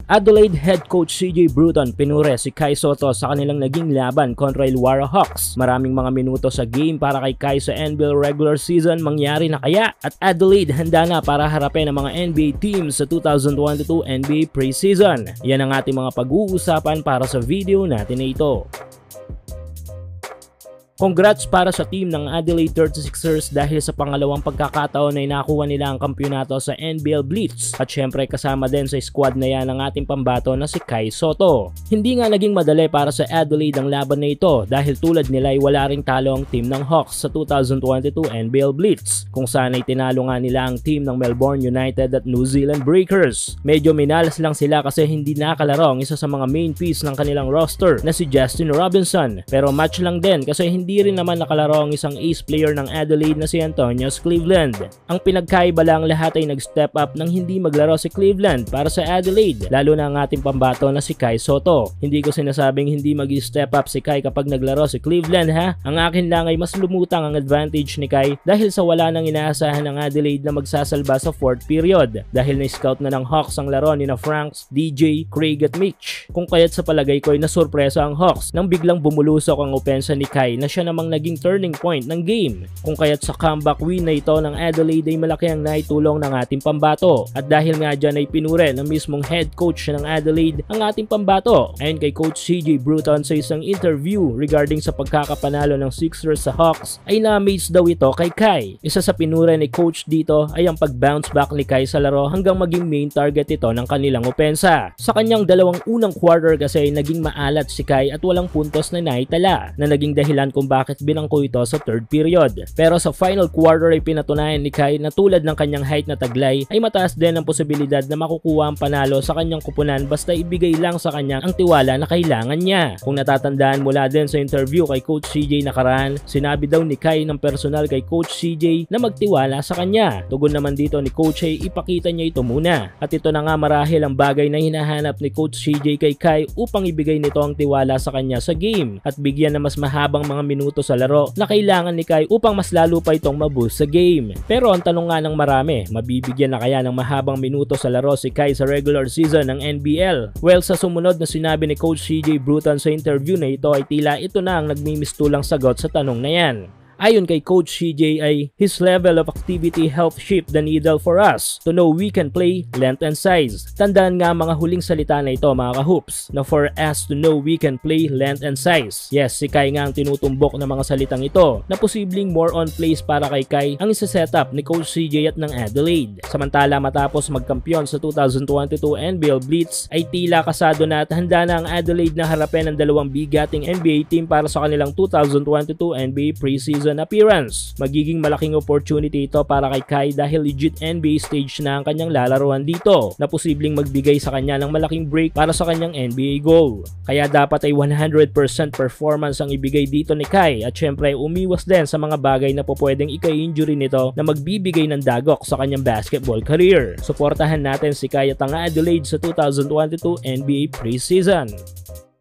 Adelaide head coach CJ Bruton pinure si Kai Sotto sa kanilang naging laban kontra Illawarra Hawks. Maraming mga minuto sa game para kay Kai sa NBL regular season, mangyari na kaya? At Adelaide handa na para harapin ang mga NBA teams sa 2022 NBA preseason. Yan ang ating mga pag-uusapan para sa video natin na ito. Congrats para sa team ng Adelaide 36ers dahil sa pangalawang pagkakataon na nakuha nila ang kampyonato sa NBL Blitz at syempre kasama din sa squad na yan ang ating pambato na si Kai Sotto. Hindi nga naging madali para sa Adelaide ang laban na ito dahil tulad nila ay wala ring talo ang team ng Hawks sa 2022 NBL Blitz kung saan ay tinalo nga nila ang team ng Melbourne United at New Zealand Breakers. Medyo minalas lang sila kasi hindi nakalaro ang isa sa mga main piece ng kanilang roster na si Justin Robinson, pero match lang din kasi hindi rin naman nakalaro ang isang ace player ng Adelaide na si Antonius Cleveland. Ang pinagkaiba lang, lahat ay nag-step up nang hindi maglaro si Cleveland para sa Adelaide, lalo na ang ating pambato na si Kai Sotto. Hindi ko sinasabing hindi mag-step up si Kai kapag naglaro si Cleveland ha. Ang akin lang ay mas lumutang ang advantage ni Kai dahil sa wala nang inaasahan ng Adelaide na magsasalba sa 4th period dahil na-scout na ng Hawks ang laro ni na Franks, DJ, Craig at Mitch. Kung kaya't sa palagay ko ay nasurpresa ang Hawks nang biglang bumulusok ang opensa ni Kai na siya namang naging turning point ng game. Kung kaya't sa comeback win na ito ng Adelaide ay malaki ang naitulong ng ating pambato. At dahil nga dyan ay pinure ng mismong head coach ng Adelaide ang ating pambato. Ayon kay Coach CJ Bruton sa isang interview regarding sa pagkakapanalo ng Sixers sa Hawks ay na-amaze daw ito kay Kai. Isa sa pinure ni coach dito ay ang pag-bounce back ni Kai sa laro hanggang maging main target ito ng kanilang opensa. Sa kanyang dalawang unang quarter kasi naging maalat si Kai at walang puntos na naitala na naging dahilan kung bakit binangko ito sa 3rd period. Pero sa final quarter ay pinatunayan ni Kai na tulad ng kanyang height na taglay ay mataas din ang posibilidad na makukuha ang panalo sa kanyang kupunan basta ibigay lang sa kanya ang tiwala na kailangan niya. Kung natatandaan mula din sa interview kay Coach CJ nakaraan, sinabi daw ni Kai ng personal kay Coach CJ na magtiwala sa kanya. Tugon naman dito ni Coach ay ipakita niya ito muna. At ito na nga marahil ang bagay na hinahanap ni Coach CJ kay Kai upang ibigay nito ang tiwala sa kanya sa game at bigyan na mas mahabang mga minuto sa laro na kailangan ni Kai upang mas lalo pa itong maboost sa game. Pero ang tanong nga ng marami, mabibigyan na kaya ng mahabang minuto sa laro si Kai sa regular season ng NBL? Well, sa sumunod na sinabi ni Coach CJ Bruton sa interview na ito ay tila ito na ang nagmimistulang sagot sa tanong na yan. Ayon kay Coach CJ ay his level of activity helped shift the needle for us to know we can play length and size. Tandaan nga mga huling salita na ito mga kahoops na for us to know we can play length and size. Yes, si Kai nga ang tinutumbok ng mga salitang ito na posibleng more on plays para kay Kai ang isa-setup ni Coach CJ at ng Adelaide. Samantala matapos magkampiyon sa 2022 NBL Blitz ay tila kasado na at handa na ang Adelaide na harapin ang dalawang bigating NBA team para sa kanilang 2022 NBA preseason appearance. Magiging malaking opportunity ito para kay Kai dahil legit NBA stage na ang kanyang lalaruan dito na posibleng magbigay sa kanya ng malaking break para sa kanyang NBA goal. Kaya dapat ay 100% performance ang ibigay dito ni Kai at syempre umiwas din sa mga bagay na pwedeng ika-injury nito na magbibigay ng dagok sa kanyang basketball career. Suportahan natin si Kai at ang Adelaide sa 2022 NBA preseason.